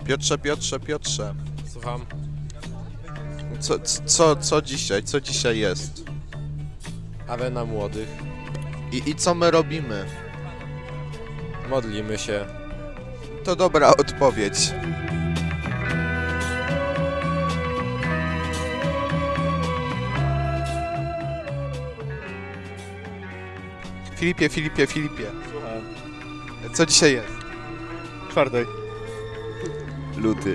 Piotrze. Słucham. Co dzisiaj? Co dzisiaj jest? Arena młodych. I co my robimy? Modlimy się. To dobra odpowiedź. Filipie. Słucham. Co dzisiaj jest? Czwartek. Luty.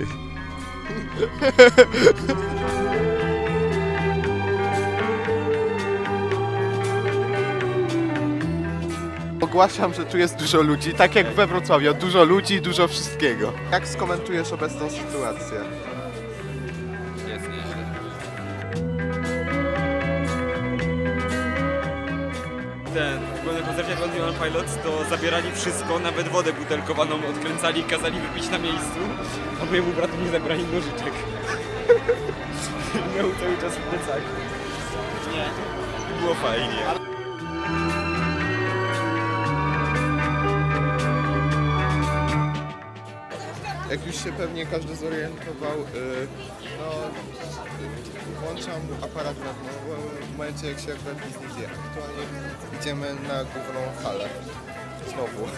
Ogłaszam, że tu jest dużo ludzi, tak jak we Wrocławiu. Dużo ludzi, dużo wszystkiego. Jak skomentujesz obecną sytuację? Jest nieźle. Na koncercie Twenty One Pilots to zabierali wszystko, nawet wodę butelkowaną odkręcali i kazali wypić na miejscu, a mojemu bratu nie zabrali nożyczek. Miał cały czas w plecach. Nie, było fajnie. Jak już się pewnie każdy zorientował, no włączam aparat w momencie, jak się akurat nic nie dzieje. Aktualnie idziemy na główną halę. Znowu.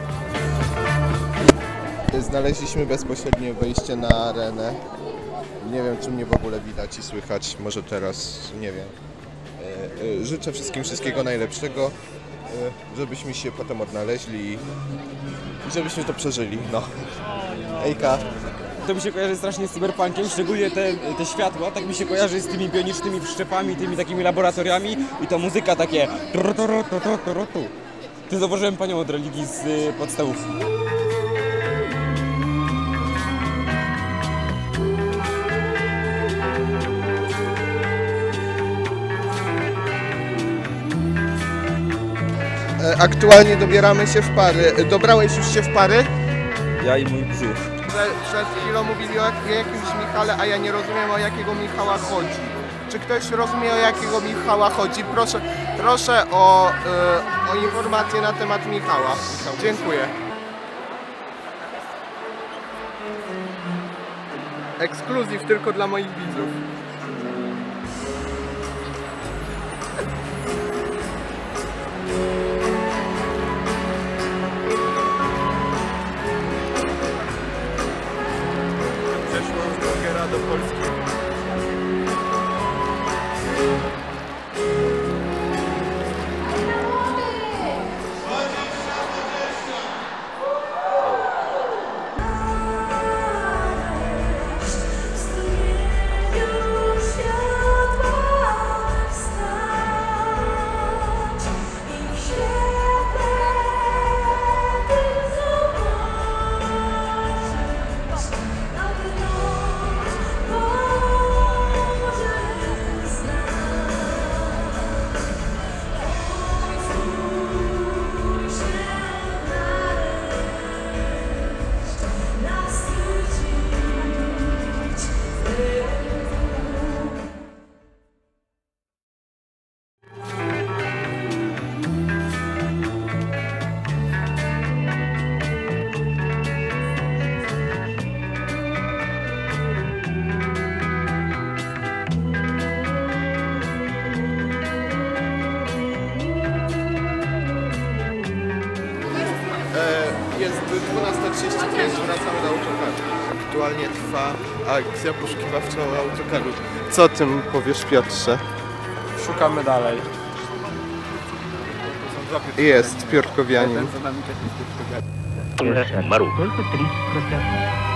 Znaleźliśmy bezpośrednie wejście na arenę. Nie wiem, czy mnie w ogóle widać i słychać. Może teraz, nie wiem. Życzę wszystkim wszystkiego najlepszego, żebyśmy się potem odnaleźli i żebyśmy to przeżyli. No. Ejka. To mi się kojarzy strasznie z cyberpunkiem, szczególnie te światła, tak mi się kojarzy z tymi bionicznymi wszczepami, tymi takimi laboratoriami i to muzyka takie Tu zauważyłem panią od religii z podstawówki. Aktualnie dobieramy się w pary. Dobrałeś już się w pary? Ja i mój brzuch. Przed chwilą mówili o jakimś Michale, a ja nie rozumiem, o jakiego Michała chodzi. Czy ktoś rozumie, o jakiego Michała chodzi? Proszę o informację na temat Michała. Dziękuję. Ekskluzyw tylko dla moich widzów. Do Polski. Jest 12:35, wracamy do autokaru. Aktualnie trwa akcja poszukiwawcza autokaru. Co o tym powiesz, Piotrze? Szukamy dalej. Jest Piotrkowianin. Maru. Только 30%.